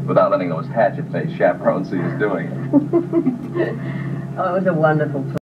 without letting those hatchet-faced chaperones see us doing it. Oh, it was a wonderful